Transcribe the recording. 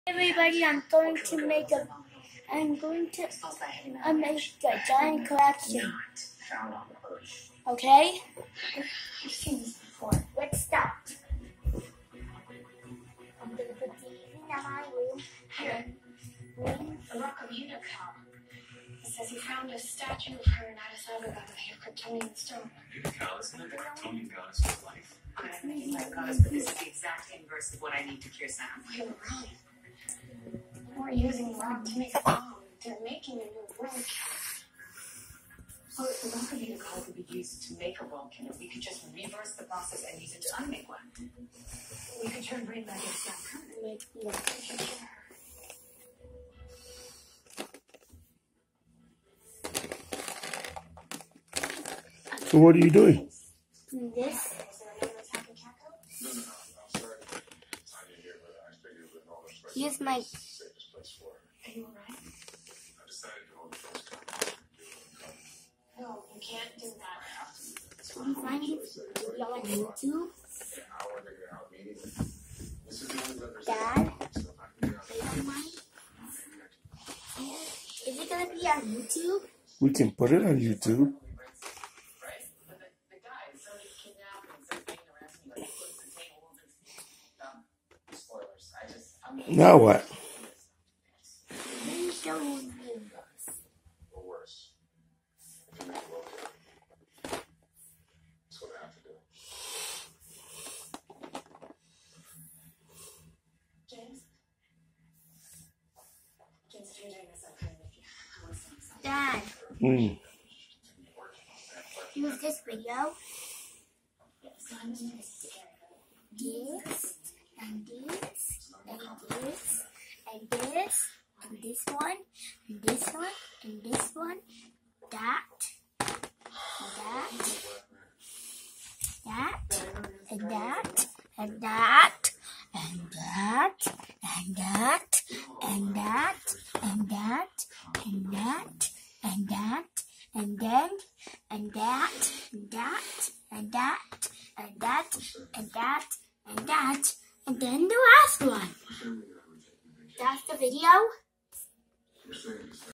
Everybody, I'm going to make a giant collection. Okay? I've seen this before. Let's start. I'm gonna put these in my room. The Rock of Unicum. It says he found a statue of her in Addis Ababa made of Kryptonian stone. Unocal isn't that the Kryptonian goddess of life? I'm making my goddess, but this is the exact inverse of what I need to cure Sam. We were wrong. We're using rock to make a bomb. They're making a new world killer. So if the Rock of Unicum could be used to make a world killer, we could just reverse the process and use it to unmake one. We could turn Brain back into Sam permanently. We can cure her. So what are you doing? This. Is there another attack in Caco? No, I'm sorry. Tanya here, but I figured with all the space. Here's my. Safest place for her. Are you alright? I decided to hold the first contact. No, you can't do that. I'm finding video on YouTube. An hour to get out immediately. This is the only letters. Dad, So if I can get out. you don't mind? Is it gonna be on YouTube? We can put it on YouTube. Right? But the guy is already kidnapped and started being harassed me like he was the table and spoilers. Now what? Please don't leave us. Or worse. If you make a world killer. That's what I have to do. James? James, if you're doing this, I'm kind of with you. I want to sing something. Dad, use this video. So I'm just trying to scare her. This, and this, and this, and this, and this one, and this one, and this one, that, and that, and that, and that, and that, and that, and that, and that, and that, and then, and that, and that, and that, and that, and that, and that, and then the last one. That's the video.